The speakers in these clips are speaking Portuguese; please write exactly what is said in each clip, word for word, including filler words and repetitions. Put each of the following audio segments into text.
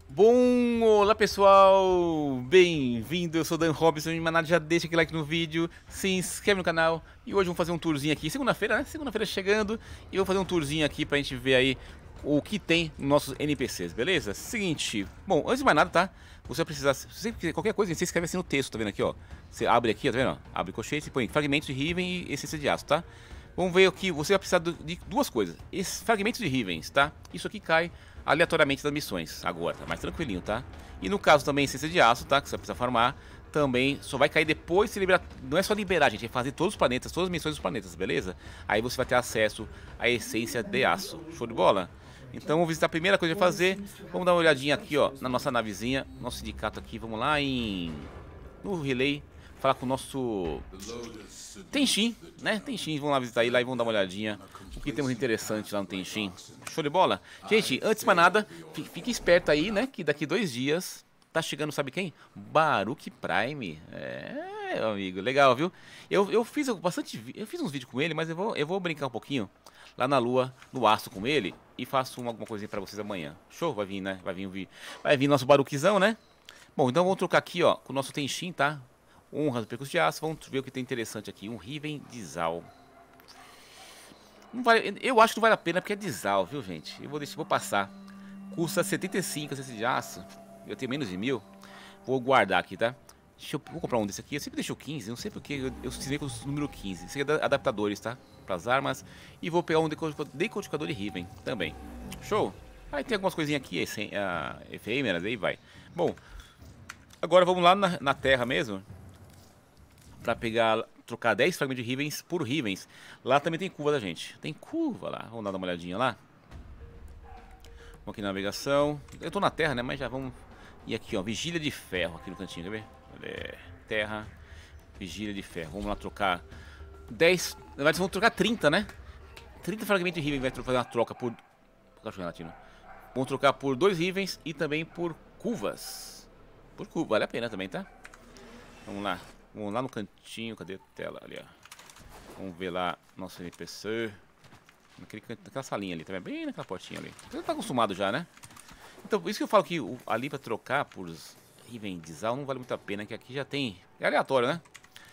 Bom, olá pessoal, bem-vindo, eu sou o Dan Robson, mas nada, já deixa aquele like no vídeo, se inscreve no canal. E hoje vamos fazer um tourzinho aqui, segunda-feira, né? Segunda-feira chegando, e eu vou fazer um tourzinho aqui pra gente ver aí o que tem nos nossos N P Cs, beleza? Seguinte, bom, antes de mais nada, tá? Você vai precisar, se você quiser qualquer coisa, você escreve assim no texto, tá vendo aqui, ó? Você abre aqui, tá vendo? Abre colchete e põe fragmentos de Riven e essência de aço, tá? Vamos ver aqui, você vai precisar de duas coisas, esses fragmentos de Rivens, tá? Isso aqui cai aleatoriamente das missões, agora, tá mais tranquilinho, tá? E no caso também, essência de aço, tá? Que você vai precisar farmar, também só vai cair depois de se liberar, não é só liberar, gente, é fazer todos os planetas, todas as missões dos planetas, beleza? Aí você vai ter acesso à essência de aço, show de bola? Então vamos visitar a primeira coisa a fazer, vamos dar uma olhadinha aqui, ó, na nossa navezinha, nosso sindicato aqui, vamos lá em... no relay, falar com o nosso... Tenshin, né? Tenshin, vamos lá visitar ele lá e vamos dar uma olhadinha o que temos interessante lá no Tenshin. Show de bola? Gente, antes de mais nada, fique esperto aí, né? Que daqui dois dias tá chegando, sabe quem? Baruch Prime. É, meu amigo, legal, viu? Eu, eu fiz bastante, eu fiz uns vídeos com ele, mas eu vou, eu vou brincar um pouquinho lá na lua, no aço com ele e faço uma, alguma coisinha pra vocês amanhã. Show? Vai vir, né? Vai vir, vai vir nosso Baruchzão, né? Bom, então vamos trocar aqui, ó, com o nosso Tenshin, tá? Honra do percurso de aço, vamos ver o que tem interessante aqui. Um Riven de Zal. Não vale, eu acho que não vale a pena porque é de Zal, viu, gente? Eu vou, deixar, vou passar. Custa setenta e cinco esse de aço. Eu tenho menos de mil. Vou guardar aqui, tá? Deixa eu, vou comprar um desse aqui. Eu sempre deixo quinze, não sei porque eu, eu cismei com o número quinze. Esse aqui é adaptadores, tá? Para as armas. E vou pegar um decodificador de Riven também. Show? Aí tem algumas coisinhas aqui, uh, efêmeras, aí vai. Bom, agora vamos lá na, na terra mesmo. Pra pegar, trocar dez fragmentos de Rivens por Rivens. Lá também tem curva da gente. Tem curva lá. Vamos dar uma olhadinha lá. Vamos aqui na navegação. Eu tô na terra, né? Mas já vamos... E aqui, ó. Vigília de ferro aqui no cantinho, quer ver? É, terra. Vigília de ferro. Vamos lá trocar dez... Na verdade, vamos trocar trinta, né? trinta fragmentos de Riven. Vai fazer uma troca por... Vamos trocar por dois Rivens e também por curvas. Por curva. Vale a pena também, tá? Vamos lá. Vamos lá no cantinho, cadê a tela ali, ó. Vamos ver lá nosso N P C. Naquele, naquela salinha ali, tá bem naquela portinha ali. Você tá acostumado já, né? Então, por isso que eu falo que o, ali pra trocar por Riven de Zal não vale muito a pena, que aqui já tem... É aleatório, né?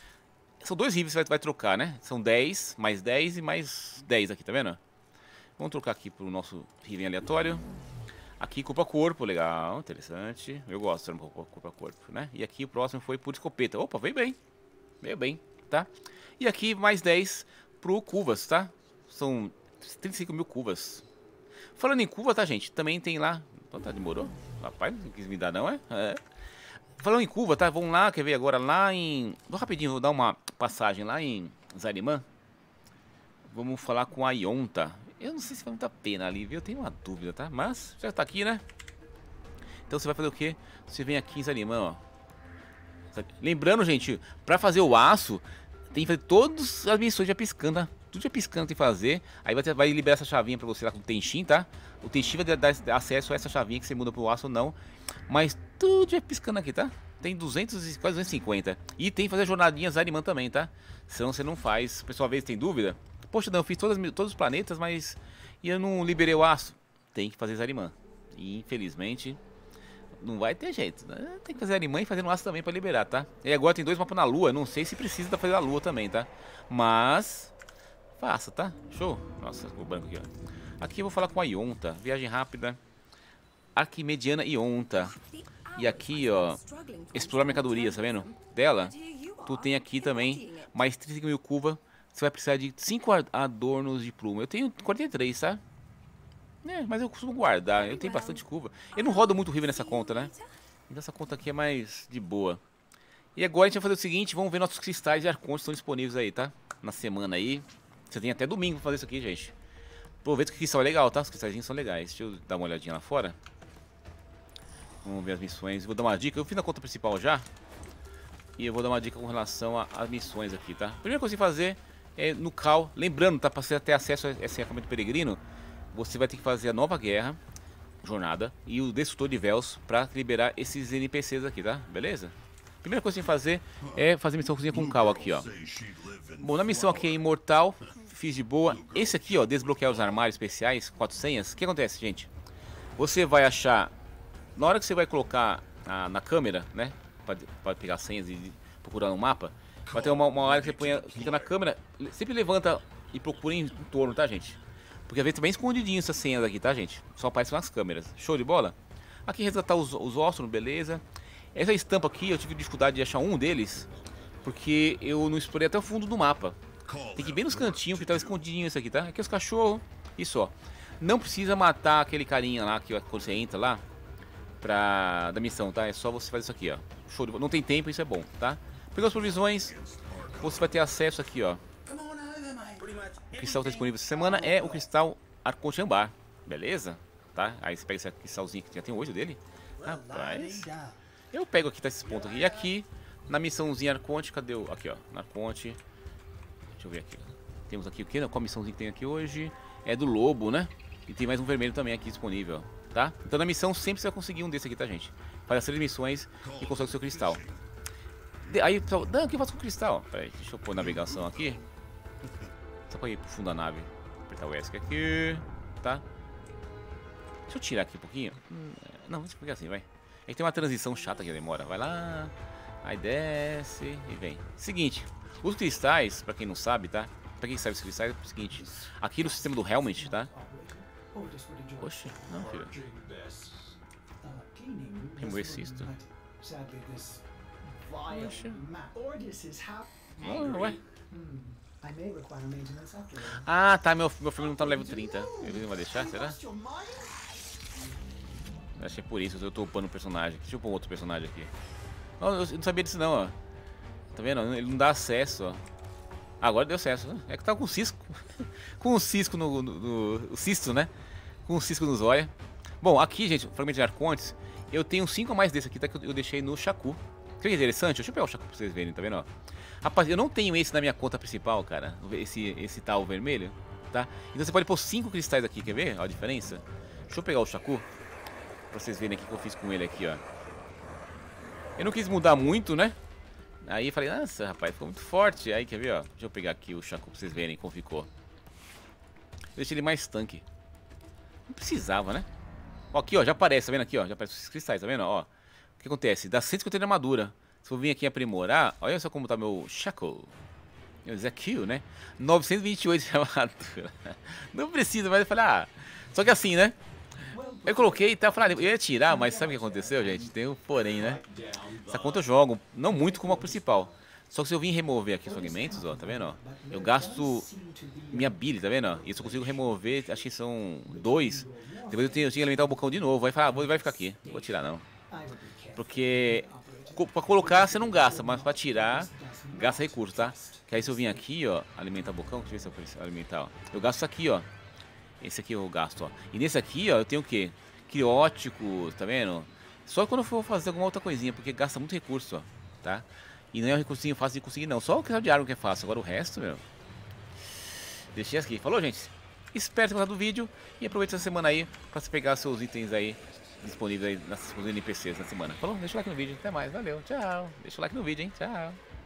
São dois Rivens que você vai, vai trocar, né? São dez, mais dez e mais dez aqui, tá vendo? Vamos trocar aqui pro nosso Riven aleatório. Aqui corpo a corpo, legal, interessante. Eu gosto de corpo a corpo, né? E aqui o próximo foi por escopeta. Opa, veio bem. Veio bem, tá? E aqui mais dez pro curvas, tá? São trinta e cinco mil curvas. Falando em curva, tá, gente? Também tem lá... Então tá, demorou. Rapaz, não quis me dar não, é? É. Falando em curva, tá? Vamos lá, quer ver agora lá em... Vou rapidinho, vou dar uma passagem lá em Zariman. Vamos falar com a Ionta. Eu não sei se vale muito a pena ali, viu? Eu tenho uma dúvida, tá? Mas já tá aqui, né? Então você vai fazer o quê? Você vem aqui em Zariman, ó. Lembrando, gente, pra fazer o aço, tem que fazer todas as missões já piscando, tá? Tudo já piscando tem que fazer. Aí vai, ter, vai liberar essa chavinha pra você lá com o Tenshin, tá? O Tenshin vai dar acesso a essa chavinha que você muda pro aço ou não. Mas tudo já piscando aqui, tá? Tem duzentos, quase duzentos e cinquenta. E tem que fazer a jornadinha Zariman também, tá? Senão você não faz. O pessoal às vezes tem dúvida. Poxa, não, eu fiz todas, todos os planetas, mas e eu não liberei o aço. Tem que fazer Zariman. E infelizmente não vai ter jeito, né? Tem que fazer Zariman e fazer no aço também pra liberar, tá? E agora tem dois mapas na lua. Não sei se precisa fazer a lua também, tá? Mas faça, tá? Show? Nossa, o branco aqui, ó. Aqui eu vou falar com a Ionta. Viagem rápida. Arquimediana Ionta. E aqui, ó, explorar mercadorias, tá vendo? Dela, tu tem aqui também mais trinta e cinco mil curva. Você vai precisar de cinco adornos de pluma. Eu tenho quarenta e três, tá? É, mas eu costumo guardar. Eu tenho bastante curva. Eu não rodo muito Riven nessa conta, né? Então essa conta aqui é mais de boa. E agora a gente vai fazer o seguinte. Vamos ver nossos cristais e arcontes que estão disponíveis aí, tá? Na semana aí. Você tem até domingo pra fazer isso aqui, gente. Aproveita que o cristal é legal, tá? Os cristalzinhos são legais. Deixa eu dar uma olhadinha lá fora. Vamos ver as missões. Vou dar uma dica. Eu fiz na conta principal já. E eu vou dar uma dica com relação às missões aqui, tá? Primeira coisa que fazer... É, no Cal, lembrando, tá, para você ter acesso a esse acampamento peregrino, você vai ter que fazer a nova guerra, jornada, e o destrutor de véus para liberar esses N P Cs aqui, tá? Beleza? Primeira coisa que você tem que fazer é fazer missão cozinha com o Cal aqui, ó. Bom, na missão aqui é imortal, fiz de boa. Esse aqui, ó, desbloquear os armários especiais, quatro senhas. O que acontece, gente? Você vai achar na hora que você vai colocar a, na câmera, né? Para pegar senhas e procurar no mapa, vai ter uma, uma hora que você põe, clica na câmera, sempre levanta e procura em, em torno, tá, gente? Porque às vezes tá bem escondidinho essas senhas aqui, tá, gente? Só aparece nas câmeras. Show de bola? Aqui resgatar os, os ossos, beleza. Essa estampa aqui, eu tive dificuldade de achar um deles, porque eu não explorei até o fundo do mapa. Tem que ir bem nos cantinhos que tá escondidinho isso aqui, tá? Aqui é os cachorros, isso ó. Não precisa matar aquele carinha lá, que quando você entra lá, pra, da missão, tá? É só você fazer isso aqui, ó. Show de bola. Não tem tempo, isso é bom, tá? Pegou as provisões, você vai ter acesso aqui, ó. O cristal tá disponível essa semana é o cristal Arconte Âmbar, beleza? Tá? Aí você pega esse cristalzinho que já tem oito dele. Rapaz, eu pego aqui, tá esses pontos aqui. E aqui, na missãozinha Arconte, cadê o... Aqui, ó, na Arconte. Deixa eu ver aqui. Temos aqui o que? Qual missãozinha que tem aqui hoje? É do lobo, né? E tem mais um vermelho também aqui disponível, tá? Então na missão sempre você vai conseguir um desse aqui, tá, gente? Faz as três missões e consegue o seu cristal. De... Aí, pessoal, Dan, o que eu faço com o cristal? Peraí, deixa eu pôr navegação aqui. Só pra ir pro fundo da nave. Apertar o ESC aqui, tá? Deixa eu tirar aqui um pouquinho. Hum, não, deixa eu pegar assim, vai. É que tem uma transição chata que demora. Vai lá, aí desce e vem. Seguinte, os cristais, pra quem não sabe, tá? Pra quem sabe os cristais, é o seguinte. Aqui no sistema do Helmet, tá? Oxe, não, filho. Remover cisto. Oxe. Não, ué. Ah, tá, meu, meu filme não tá no level trinta. Ele não vai deixar, será? Acho que é por isso, eu tô upando o personagem. Deixa eu pôr outro personagem aqui. Não, eu não sabia disso não, ó. Tá vendo? Ele não dá acesso, ó. Ah, agora deu acesso, né? É que tá com cisco. Com um cisco no, no, no... O cisto, né? Com um cisco nos olhos. Bom, aqui, gente, fragmento de Arcontes. Eu tenho cinco a mais desse aqui, tá? Que eu deixei no Shaku. Que interessante? Deixa eu pegar o Shaku pra vocês verem, tá vendo, ó? Rapaz, eu não tenho esse na minha conta principal, cara. Esse, esse tal vermelho, tá? Então você pode pôr cinco cristais aqui, quer ver a diferença? Deixa eu pegar o Shaku pra vocês verem aqui o que eu fiz com ele aqui, ó. Eu não quis mudar muito, né? Aí eu falei, nossa, rapaz, ficou muito forte. Aí, quer ver, ó? Deixa eu pegar aqui o Shaku pra vocês verem como ficou. Eu deixei ele mais tanque. Não precisava, né? Ó, aqui, ó, já aparece, tá vendo aqui, ó? Já aparece os cristais, tá vendo, ó? O que acontece? Dá cento e cinquenta de armadura. Se eu vir aqui aprimorar, olha só como tá meu Shaku. Isso aqui, né? novecentos e vinte e oito de armadura. Não precisa, mas eu falei, ah... Só que assim, né? Eu coloquei e tá, falei, eu ia tirar, mas sabe o que aconteceu, gente? Tem um porém, né? Essa conta eu jogo, não muito como a principal. Só que se eu vim remover aqui os fragmentos, ó, tá vendo, ó? Eu gasto minha bile, tá vendo, ó? Isso eu consigo remover, acho que são dois. Depois eu tenho, eu tenho que alimentar o bocão de novo. Vai falar, ah, vai ficar aqui. Não vou tirar, não. Porque pra colocar você não gasta, mas pra tirar, gasta recurso, tá? Que aí se eu vim aqui, ó, alimentar o bocão, deixa eu ver se eu preciso alimentar, ó. Eu gasto isso aqui, ó. Esse aqui eu gasto, ó. E nesse aqui, ó, eu tenho o quê? Criótico, tá vendo? Só quando eu for fazer alguma outra coisinha, porque gasta muito recurso, ó, tá? E não é um recursinho fácil de conseguir, não. Só o cristal de árvore que é fácil. Agora o resto, meu... Deixei aqui. Falou, gente? Espero ter gostado do vídeo e aproveite essa semana aí pra você pegar seus itens aí disponíveis aí nas N P Cs na semana. Falou? Deixa o like no vídeo. Até mais. Valeu. Tchau. Deixa o like no vídeo, hein? Tchau.